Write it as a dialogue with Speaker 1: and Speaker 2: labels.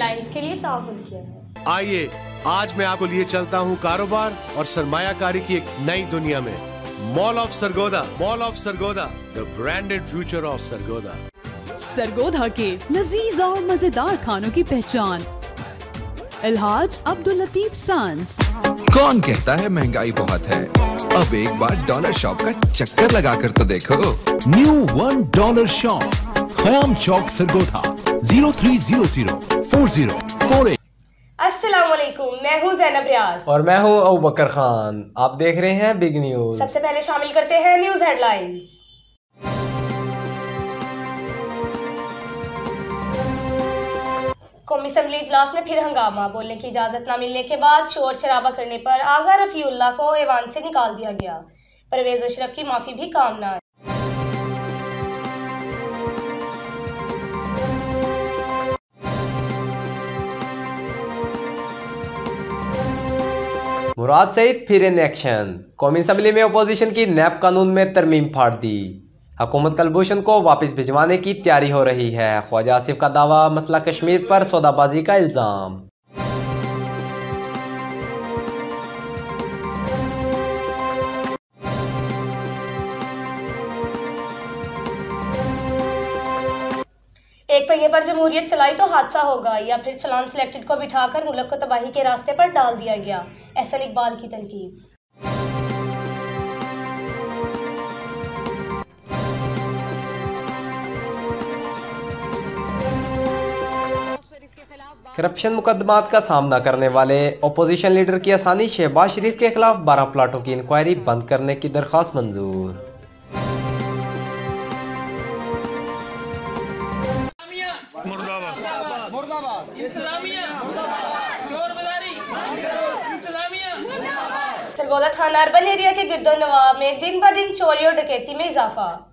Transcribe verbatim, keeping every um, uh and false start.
Speaker 1: Headlines के लिए ताउन किया है।
Speaker 2: आइए आज मैं आपको लिए चलता हूँ कारोबार और सरमायाकारी की एक नई दुनिया में। Mall of Sargodha, mall of Sargodha, the branded future of Sargodha.
Speaker 3: Sargodha के लजीज और मजेदार खानों की पहचान, इल्हाज अब्दुल लतीफ सांस।
Speaker 4: कौन कहता है महंगाई बहुत है, अब एक बार डॉलर शॉप का चक्कर लगा कर तो देखो।
Speaker 5: New one dollar shop, Khayyam Chowk Sargodha, zero three zero zero four zero four eight.
Speaker 1: अस्सलाम वालेकुम, मैं हूँ ज़ैनब रियाज
Speaker 6: और मैं हूँ अबू बकर खान। आप देख रहे हैं बिग न्यूज।
Speaker 1: सबसे पहले शामिल करते हैं न्यूज हेडलाइंस। कौमी असम्बली इजलास में फिर हंगामा, बोलने की इजाजत न मिलने के बाद शोर शराबा करने पर आगा रफीउल्लाह को ऐवान से निकाल दिया गया। परवेज अशरफ की माफी भी काम न आई।
Speaker 6: मुराद सईद फिर इन एक्शन, कौमी असम्बली में अपोजिशन की नैब कानून में तरमीम फाड़ दी। हुकूमत कलभूषण को वापस भिजवाने की तैयारी हो रही है। ख्वाजा आसिफ का दावा, मसला कश्मीर पर सौदाबाजी का इल्जाम।
Speaker 1: एक पहिए पर जमहूरियत चलाई तो हादसा होगा, या फिर सलाम सिलेक्टेड को बिठाकर मुल्क को तबाही के रास्ते पर डाल दिया गया। एहसन इकबाल की तनकीद।
Speaker 6: करप्शन मुकदमात का सामना करने वाले अपोजिशन लीडर की आसानी, शहबाज शरीफ के खिलाफ बारह प्लाटों की इंक्वायरी बंद करने की दरख्वास्त मंजूर।
Speaker 1: सरगोदा थाना अर्बन एरिया के गिरदो नवाब में दिन ब दिन चोरी और डकैती में इजाफा।